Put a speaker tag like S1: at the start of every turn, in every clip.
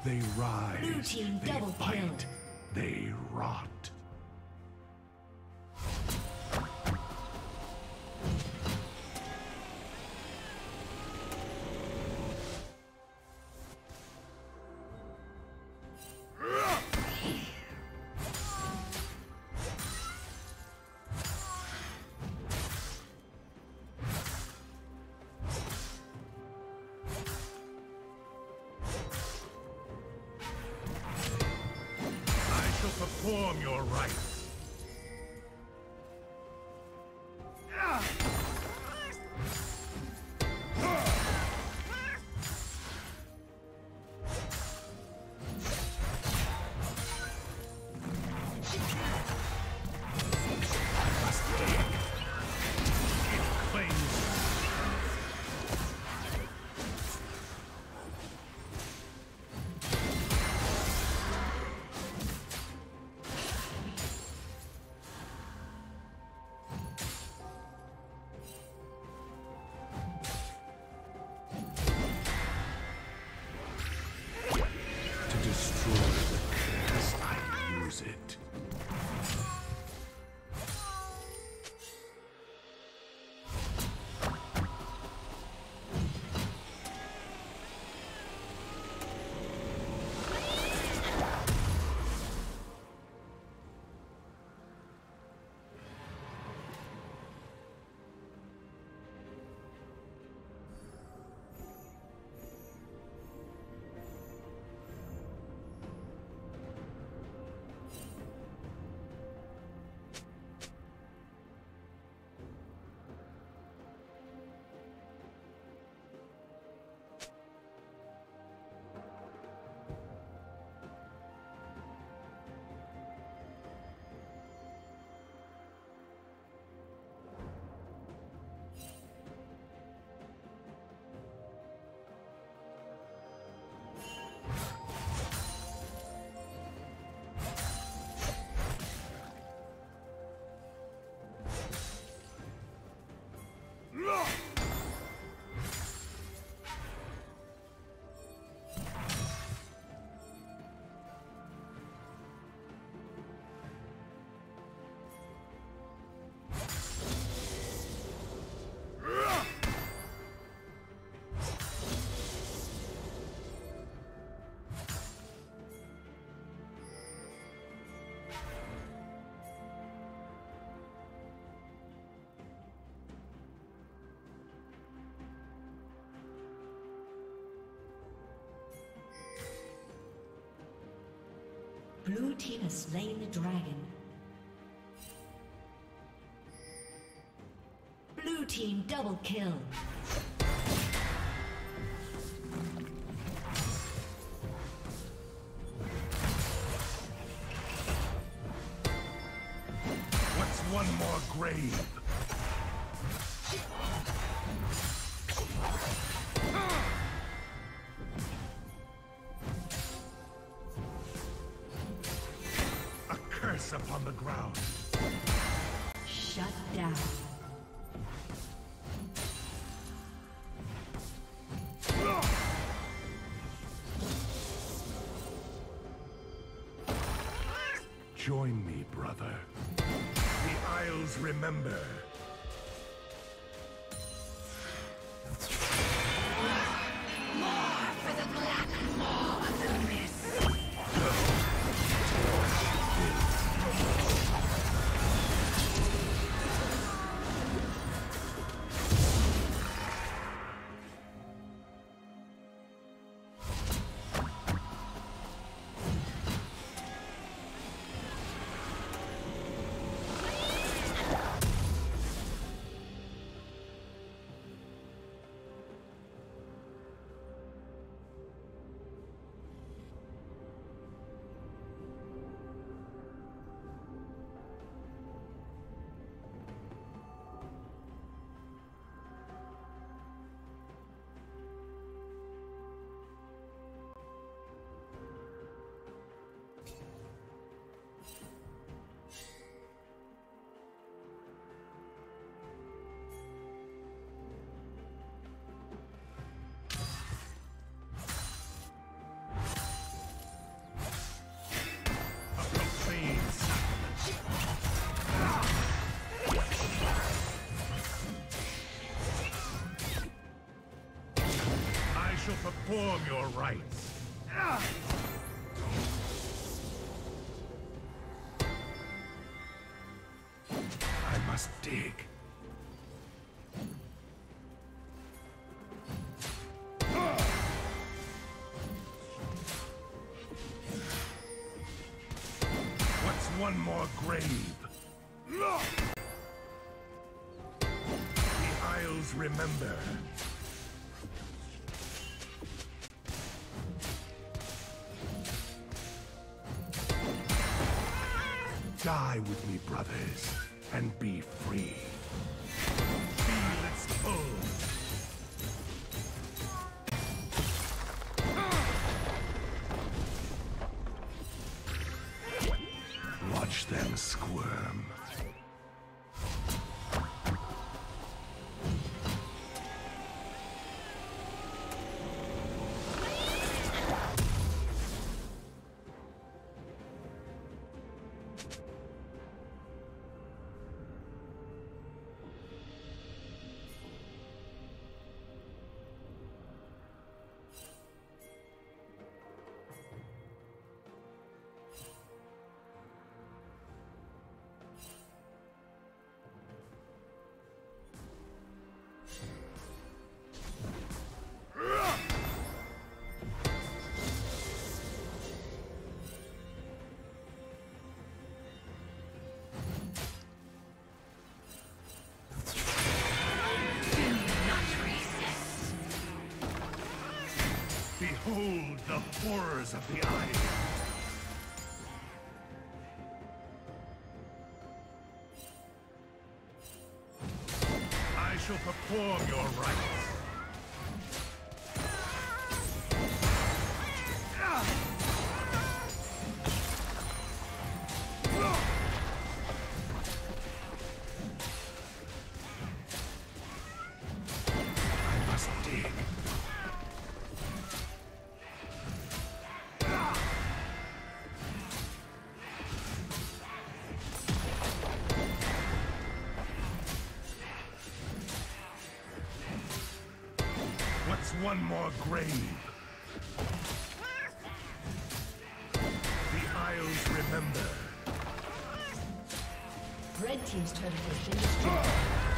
S1: They rise.
S2: Blue team
S1: they
S2: double
S1: fight.
S2: kill.
S1: They rot. Perform your rites.
S2: Blue team has slain the dragon. Blue team double kill.
S1: What's one more grave? Upon the ground.
S2: Shut down. Join me, brother. The Isles remember.
S3: More for the glamour, more of the mist.
S1: perform your rites. I must dig. What's one more grave? The Isles remember. Die with me, brothers, and be free. Feel its pull. Watch them squirm. Behold the horrors of the Isle. I shall perform your rites. I must dig. One more grave. The Isles remember.
S2: Red team's turret has been destroyed.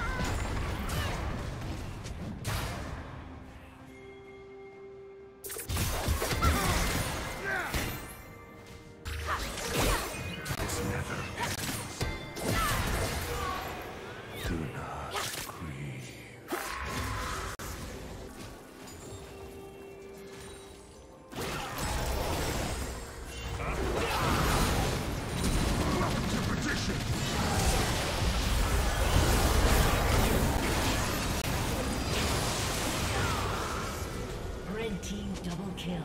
S2: Team double kill.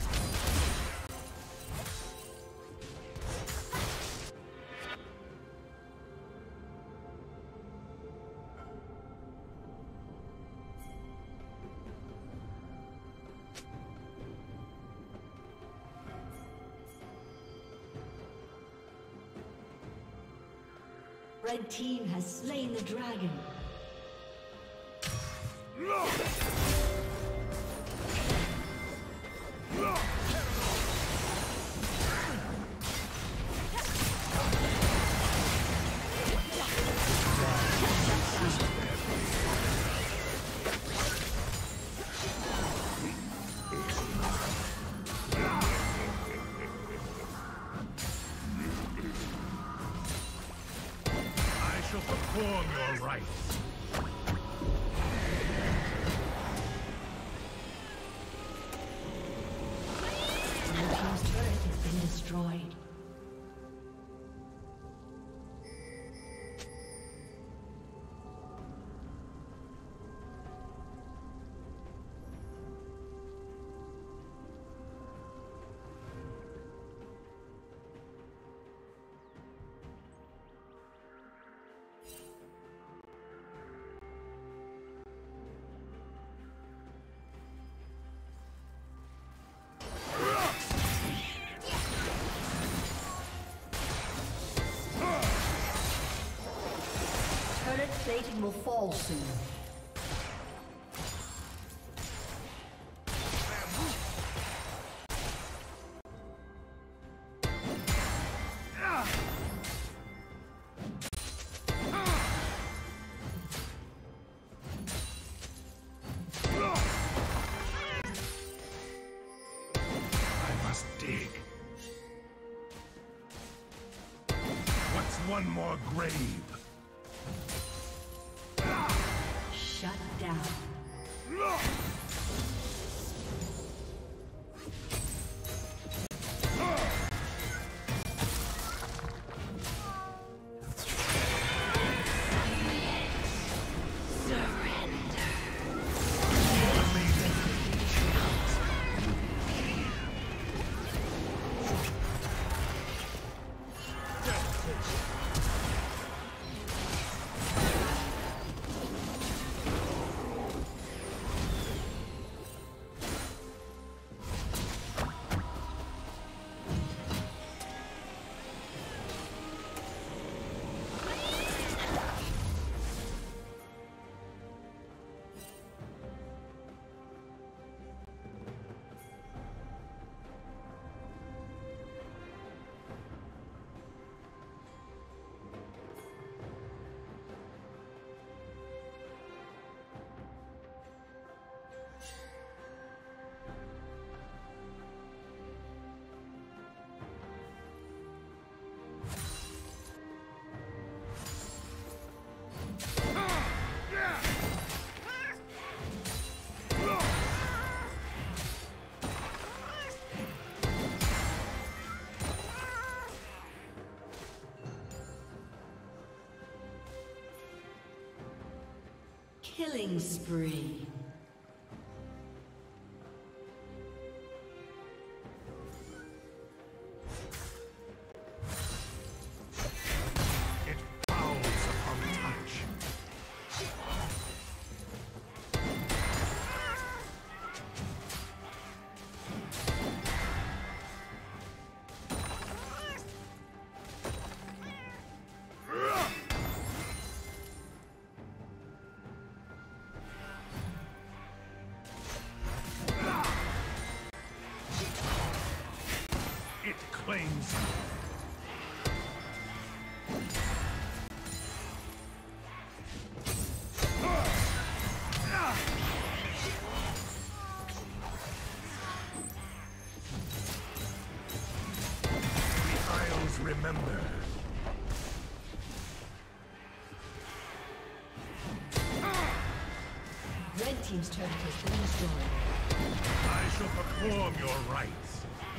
S2: Red team has slain the dragon.
S1: Perform your rites.
S2: Your team's turret has been destroyed. Plating will fall soon.
S1: dig. What's one more grave?
S2: Shut down. Killing spree.
S1: It fouls upon touch. It claims the Isles remember.
S2: Red team's turret has been destroyed.
S1: I shall perform your rites.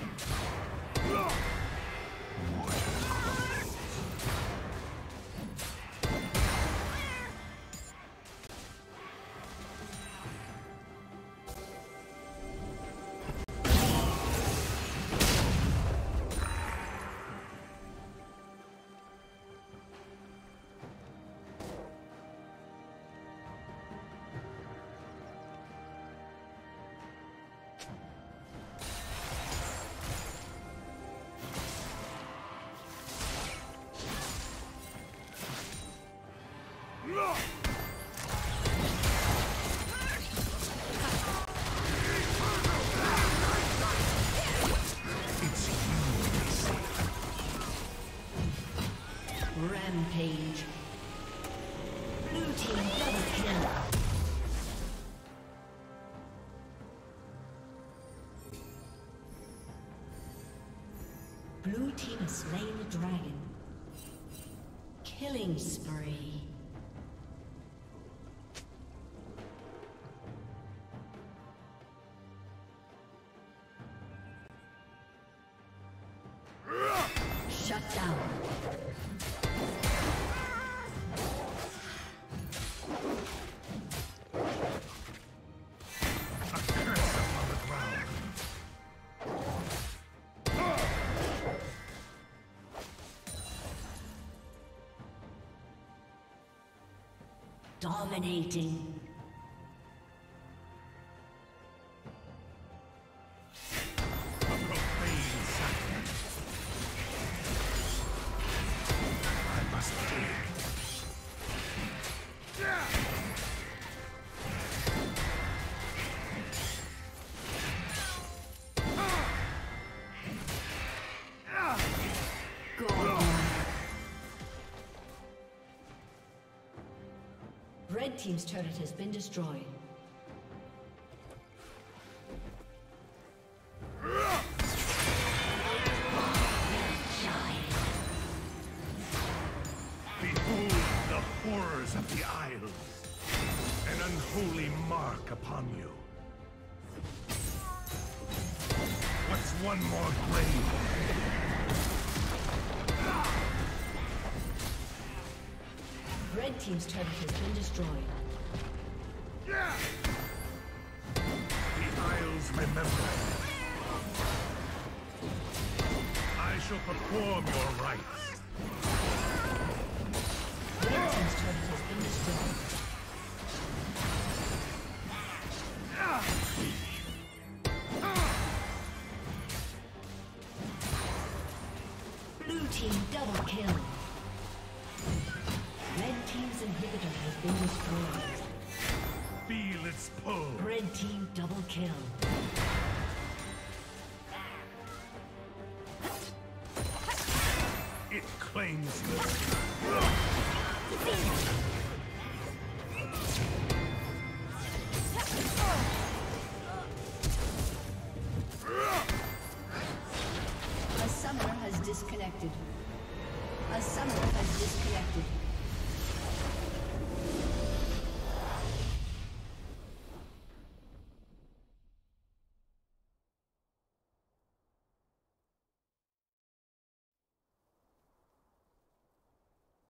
S2: Rampage. Blue team double kill. Blue team has slain the dragon. Killing spree. Shut down. Dominating.
S1: A profane sacrament. I must dig.
S2: Red team's turret has been destroyed.
S1: holy mark upon you. What's one more grave?
S2: Red team's turret has been destroyed.
S1: The Isles remember. I shall perform your rites.
S2: Red team's turret has been destroyed. Blue team double kill. Red team's inhibitor has been destroyed.
S1: Feel its pull.
S2: Red team double kill.
S1: It claims you.